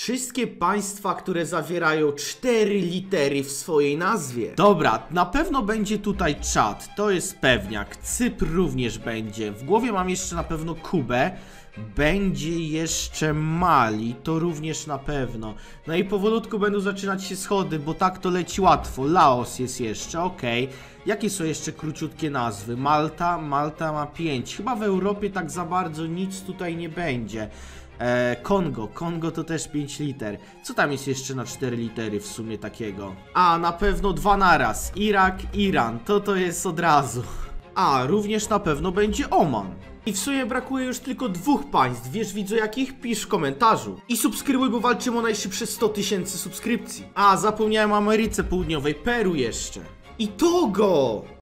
Wszystkie państwa, które zawierają 4 litery w swojej nazwie. Dobra, na pewno będzie tutaj Czad, to jest pewniak. Cypr również będzie. W głowie mam jeszcze na pewno Kubę. Będzie jeszcze Mali, to również na pewno. No i powolutku będą zaczynać się schody, bo tak to leci łatwo. Laos jest jeszcze, okej. Jakie są jeszcze króciutkie nazwy? Malta ma 5. Chyba w Europie tak za bardzo nic tutaj nie będzie. Kongo to też 5 liter. Co tam jest jeszcze na 4 litery w sumie takiego? A, na pewno 2 naraz. Irak, Iran, to jest od razu. A, również na pewno będzie Oman. I w sumie brakuje już tylko 2 państw. Wiesz, widzu, jakich? Pisz w komentarzu. I subskrybuj, bo walczymy o najszybsze 100 000 subskrypcji. A, zapomniałem o Ameryce Południowej, Peru jeszcze. I Togo!